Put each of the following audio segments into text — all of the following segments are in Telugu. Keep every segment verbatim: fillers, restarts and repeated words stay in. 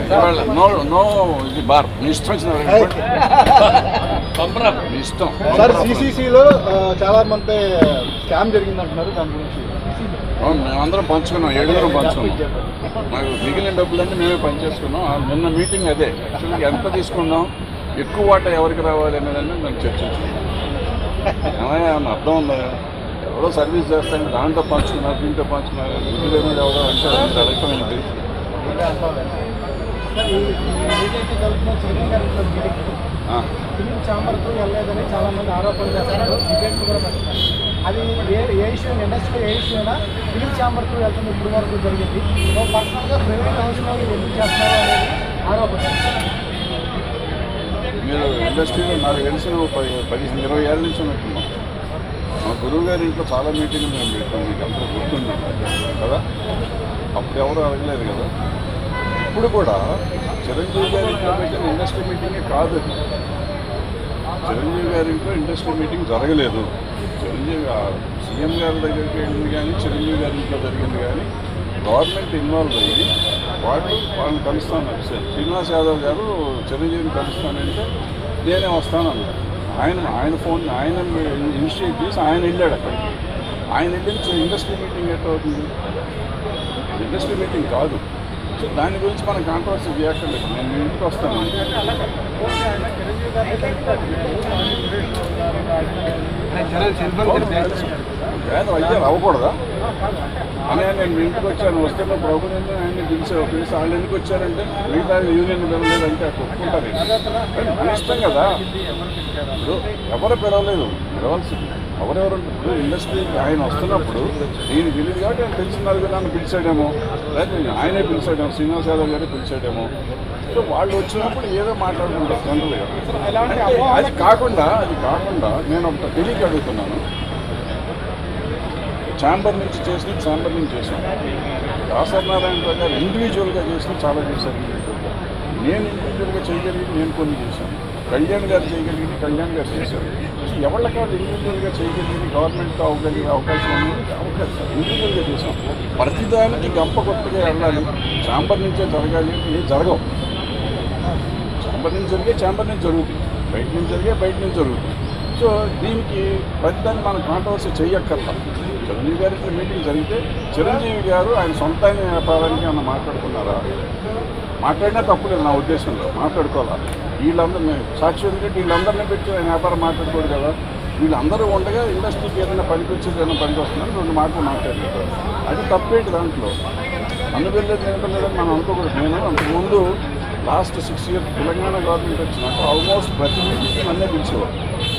నో నో ఇది బార్ మీ ఇష్టం మీ ఇష్టం. సార్ సిసిసిలో చాలా మంది స్కామ్ జరిగింది అంటున్నారు, దాని గురించి మేమందరం పంచుకున్నాం, ఏడుగురం పంచుకున్నాం. మాకు మిగిలిన డబ్బులన్నీ మేమే పనిచేసుకున్నాం. నిన్న మీటింగ్ అదే యాక్చువల్గా ఎంత తీసుకున్నాం, ఎక్కువ వాటా ఎవరికి రావాలి అనేదాన్ని మేము చర్చించుకున్నాం. ఏమయ్యా అన్న అర్థం ఉందా, ఎవరో సర్వీస్ చేస్తాను దాంట్లో పంచుకున్నారు దీంట్లో పంచుకున్నారు ఇంటి మీద ఎవరో అంటే రకమైనది. ఫిలిం ఛాంబర్కు వెళ్ళలేదని చాలా మంది ఆరోపణలు చేస్తారు, డిబేట్లు కూడా పెడతారు. అది ఏ ఏ ఇష్యూ ఇండస్ట్రీలో ఏ ఇష్యూ అయినా ఫిలిం ఛాంబర్కు వెళ్తుంది ఇప్పుడు వరకు జరిగింది. పర్సనల్గా ప్రైవేట్ హౌస్లో ఎందుకు చేస్తున్నారు అనేది ఆరోపణ. మీరు ఇండస్ట్రీలో నాకు తెలిసిన పది పదిహేను ఇరవై ఏళ్ళ నుంచి ఉన్నట్టున్నాం. మా గురువు గారి ఇంట్లో చాలా మీటింగ్లు మేము పెట్టాం, మీకు అంతా గుర్తుంది కదా. అప్పుడు ఎవరు అడగలేదు కదా. ఇప్పుడు కూడా చిరంజీవి గారి ఇంట్లో పెట్టిన ఇండస్ట్రీ మీటింగే కాదు. చిరంజీవి గారి ఇంట్లో ఇండస్ట్రీ మీటింగ్ జరగలేదు. చిరంజీవి సీఎం గారి దగ్గరికి వెళ్ళింది కానీ చిరంజీవి గారి ఇంట్లో జరిగింది కానీ గవర్నమెంట్ ఇన్వాల్వ్ అయ్యి వాళ్ళు వాళ్ళని కలుస్తాను. శ్రీనివాస్ యాదవ్ గారు చిరంజీవిని కలుస్తానంటే నేనే వస్తానన్నారు. ఆయన ఆయన ఫోన్ ఆయన ఇనిషియేట్ చేసి ఆయన వెళ్ళాడు అక్కడికి. ఆయన వెళ్ళి ఇండస్ట్రీ మీటింగ్ ఎట్లా అవుతుంది? ఇండస్ట్రీ మీటింగ్ కాదు. సో దాని గురించి మనం కాంట్రవర్సీ చేయక్కర్లేదు. నేను మీ ఇంటికి వస్తాను. లేదు అయ్యారు అవ్వకూడదా అని నేను మీ ఇంటికి వచ్చాను. వస్తే ప్రభుత్వం ఆయన్ని పిలిచారు. పిలిచి వాళ్ళు ఎందుకు వచ్చారంటే మిగతా యూనియన్ పిలవలేదంటే ఒప్పుకుంటారు. మన ఇష్టం కదా. ఇప్పుడు ఎవరు పిలవలేదు, పిలవాల్సింది ఎవరెవరు. ఇప్పుడు ఇండస్ట్రీకి ఆయన వస్తున్నప్పుడు నేను తెలియదు కాబట్టి ఆయన తెలిసిన నలుగురు నన్ను పిలిచాడేమో, లేకపోతే ఆయనే పిలిచాడేమో, శ్రీనివాస్ యాదవ్ గారే పిలిచాడేమో. సో వాళ్ళు వచ్చినప్పుడు ఏదో మాట్లాడుకుంటారు జనరల్గా. అది కాకుండా అది కాకుండా నేను ఒక తెలియక అడుగుతున్నాను. ఛాంబర్ నుంచి చేసిన ఛాంబర్ నుంచి చేశాను. దాసనారాయణ గారు ఇండివిజువల్గా చేసిన చాలా చేశాను. నేను ఇండివిజువల్గా చేయగలిగింది నేను కొన్ని చేశాను. కళ్యాణ్ గారు చేయగలిగింది కళ్యాణ్ గారు చేశారు. ఎవరి కాదు ఇండివిజువల్గా చేయగలిగింది గవర్నమెంట్తో అవ్వగలిగే అవకాశం అనేది అవకాశం ఇండివిజువల్గా చేశాం. ప్రతిదానికి గంప కొత్తగా వెళ్ళాలి, ఛాంబర్ నుంచే జరగాలి అంటే ఏం జరగవు. ఛాంబర్ నుంచి జరిగే ఛాంబర్ నుంచి జరుగుతుంది, బయట నుంచి జరిగే బయట నుంచి జరుగుతుంది. సో దీనికి ప్రతిదాన్ని మనం కాంట్రవర్సీ చేయక్కర్లా. చిరంజీవి గారి మీటింగ్ జరిగితే చిరంజీవి గారు ఆయన సొంత వ్యాపారానికి ఏమన్నా మాట్లాడుకున్నారా? మాట్లాడినా తప్పులేదు నా ఉద్దేశంలో, మాట్లాడుకోవాలి. వీళ్ళందరూ సాక్షి ఎందుకంటే వీళ్ళందరినీ పెట్టి ఆయన వ్యాపారం మాట్లాడుకోడు కదా. వీళ్ళందరూ ఉండగా ఇండస్ట్రీకి ఏదైనా పనికి వచ్చేది ఏదైనా పనికి వస్తుందని రెండు మాటలు మాట్లాడలేదు. అది తప్పేంటి దాంట్లో. నన్ను వెళ్ళేది నేను వెళ్ళలేదని మనం అనుకోకూడదు. నేను అంతకుముందు last six years Telangana government వచ్చినాక ఆల్మోస్ట్ ప్రతి మీటింగ్కి నన్నే పిలిచేవాడు.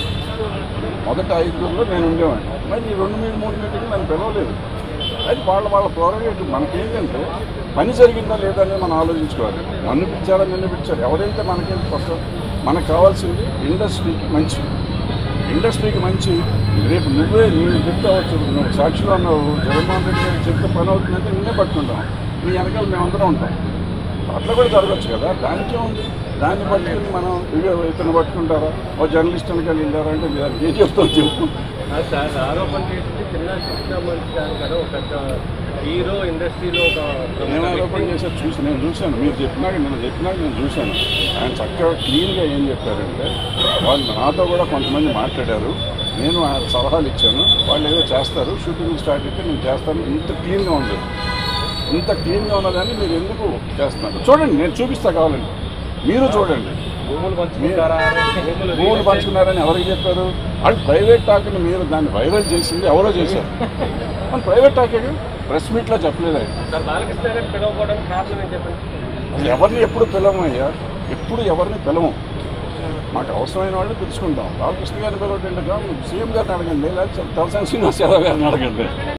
మొదటి ఐదుగురులో నేను ఉండేవాడిని. మరి ఈ రెండు మూడు మూడు మీటింగ్లు నన్ను పిలవలేదు. అది వాళ్ళ వాళ్ళ ప్రోగ్రెటివ్. మనకేంటంటే పని జరిగిందా లేదా అనేది మనం ఆలోచించుకోవాలి. నన్ను పిలిచారా నిన్ను పిలిచారు ఎవరైతే మనకేంటి ఫస్ట్ మనకు కావాల్సింది ఇండస్ట్రీకి మంచి ఇండస్ట్రీకి మంచి. రేపు నువ్వే నేను చెప్తావచ్చు, నువ్వు సాక్షిలో అన్నావు జగన్మోహన్ రెడ్డి గారు చెప్తే పని అవుతుందంటే నిన్నే పట్టుకుంటాం, నీ వెనకాల మేమందరం ఉంటాం. అట్లా కూడా జరగచ్చు కదా. దానికే ఉంది. దాన్ని పట్టుకుని మనం ఇవే ఇతను పట్టుకుంటారా, ఓ జర్నలిస్ట్ వెనకాల వెళ్ళారా అంటే ఏం చెప్తావు చెప్పు. ఆరోపణ చేసింది చిన్న కదా, ఒక హీరో ఇండస్ట్రీలో ఒక నేను ఆరోపణ చేశారు చూసి నేను చూశాను. మీరు చెప్పినాక నేను చెప్పినాక నేను చూశాను. ఆయన చక్కగా క్లీన్గా ఏం చెప్పారంటే వాళ్ళు నాతో కూడా కొంతమంది మాట్లాడారు, నేను ఆయన సలహాలు ఇచ్చాను, వాళ్ళు ఏదో చేస్తారు, షూటింగ్ స్టార్ట్ అయితే నేను చేస్తాను. ఇంత క్లీన్గా ఉంది, ఇంత క్లీన్గా ఉన్నదాన్ని మీరు ఎందుకు చేస్తున్నారు? చూడండి, నేను చూపిస్తా కావాలండి, మీరు చూడండి. భూములు పంచుకుంటారా, భూములు పంచుకున్నారని ఎవరికి చెప్పారు? వాళ్ళు ప్రైవేట్ టాక్ని మీరు దాన్ని వైరల్ చేసింది ఎవరో చేశారు. మన ప్రైవేట్ టాకే ప్రెస్ మీట్లో చెప్పలేదు ఆయన. అసలు ఎవరిని ఎప్పుడు పిలవమయ్యా, ఎప్పుడు ఎవరిని పిలవం. మాకు అవసరమైన వాళ్ళు పిలుచుకుంటాం. బాలకృష్ణ గారిని పిలవటంటే సీఎం గారిని అడగండి, లేకపోతే తలసాని శ్రీనివాస్ యాదవ్ గారిని అడగండి.